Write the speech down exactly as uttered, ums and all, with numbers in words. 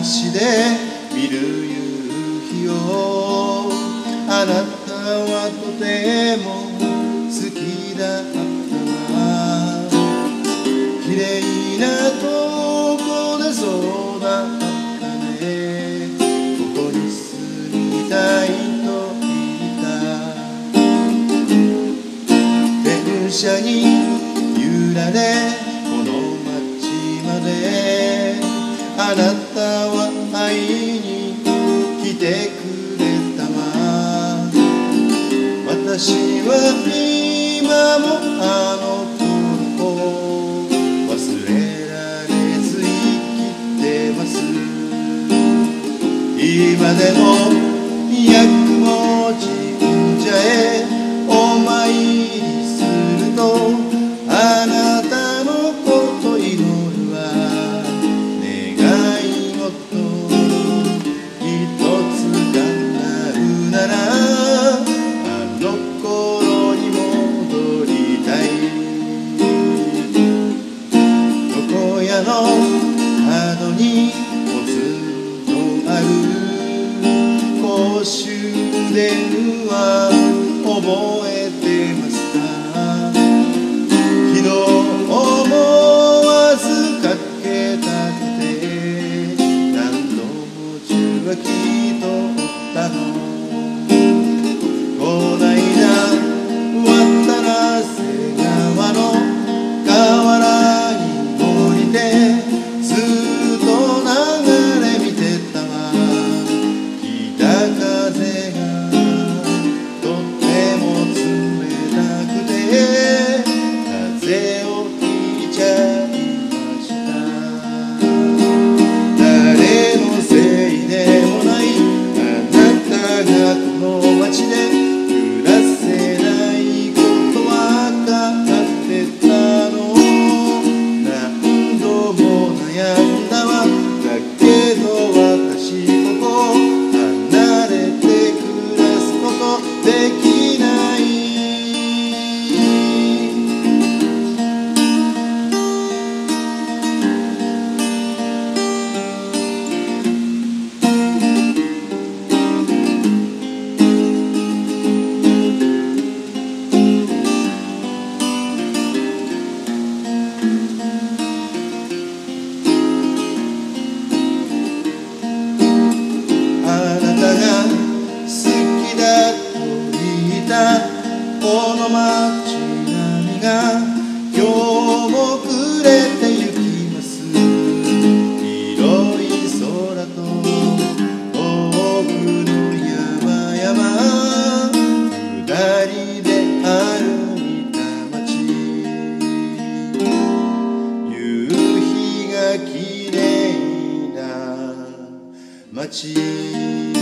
しで見る夕日を、あなたはとても好きだったわ。綺麗なとこで育ったね、ここに住みたいと言った。電車に揺られこの街まで、あなたは会いに来てくれたわ。私は今もあの頃を忘れられず生きてます。今でも八雲神社へお参りすると、あなたのこと祈るわ。願い事一つ叶うなら、あの頃に戻りたい。床屋の角にポツンとある公衆電話覚えてますか。昨日思わずかけたくて、何度も受話器取ったの。こないだ渡良瀬川の河原に降りて、ずっと流れ見てたわ。北風がとっても冷たくて、風をひいちゃいました。誰のせいでもない、あなたがこの街で暮らせないことわかってたの。何度も悩んだわ。だけど私ここ離れて暮らすことできない。この街並みが今日も暮れてゆきます。広い空と遠くの山々、二人で歩いた街、夕日がきれいな街。